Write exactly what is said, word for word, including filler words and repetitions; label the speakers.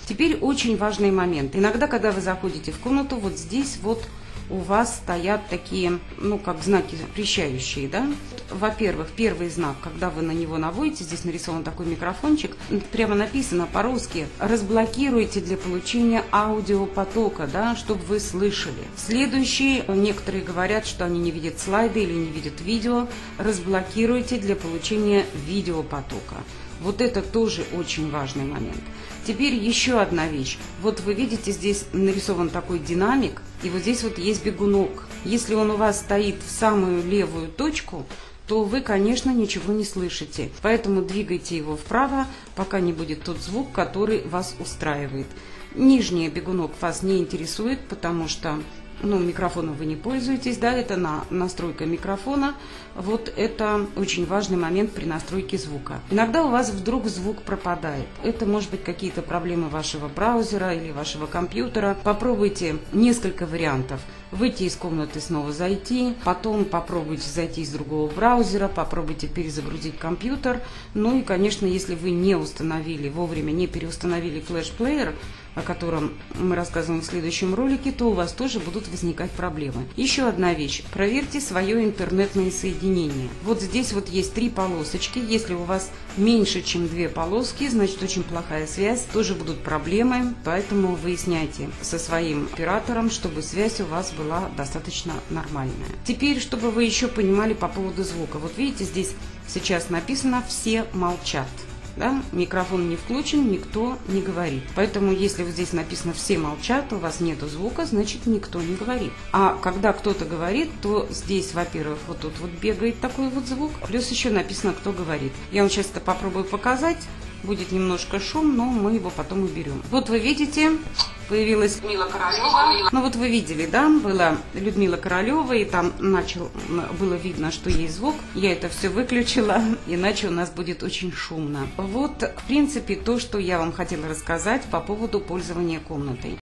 Speaker 1: Теперь очень важный момент. Иногда, когда вы заходите в комнату, вот здесь вот у вас стоят такие, ну, как знаки запрещающие, да? Во-первых, первый знак, когда вы на него наводите, здесь нарисован такой микрофончик, прямо написано по-русски: разблокируйте для получения аудиопотока, да, чтобы вы слышали. Следующий, некоторые говорят, что они не видят слайды или не видят видео, разблокируйте для получения видеопотока. Вот это тоже очень важный момент. Теперь еще одна вещь. Вот вы видите, здесь нарисован такой динамик, и вот здесь вот есть бегунок. Если он у вас стоит в самую левую точку, то вы, конечно, ничего не слышите. Поэтому двигайте его вправо, пока не будет тот звук, который вас устраивает. Нижний бегунок вас не интересует, потому что ну, микрофоном вы не пользуетесь, да, это на, настройка микрофона. Вот это очень важный момент при настройке звука. Иногда у вас вдруг звук пропадает. Это может быть какие-то проблемы вашего браузера или вашего компьютера. Попробуйте несколько вариантов. Выйти из комнаты, снова зайти, потом попробуйте зайти из другого браузера, попробуйте перезагрузить компьютер. Ну и, конечно, если вы не установили, вовремя не переустановили флеш-плеер, о котором мы рассказываем в следующем ролике, то у вас тоже будут возникать проблемы. Еще одна вещь. Проверьте свое интернетное соединение. Вот здесь вот есть три полосочки. Если у вас меньше, чем две полоски, значит очень плохая связь, тоже будут проблемы. Поэтому выясняйте со своим оператором, чтобы связь у вас была достаточно нормальная. Теперь, чтобы вы еще понимали по поводу звука. Вот видите, здесь сейчас написано «все молчат». Да? Микрофон не включен, никто не говорит. Поэтому, если вот здесь написано «все молчат», у вас нету звука, значит никто не говорит. А когда кто-то говорит, то здесь, во-первых, вот тут вот бегает такой вот звук, плюс еще написано «кто говорит». Я вам сейчас это попробую показать. Будет немножко шум, но мы его потом уберем. Вот вы видите, появилась Людмила Королева. Ну вот вы видели, да, была Людмила Королева, и там начал, было видно, что есть звук. Я это все выключила, иначе у нас будет очень шумно. Вот, в принципе, то, что я вам хотела рассказать по поводу пользования комнатой.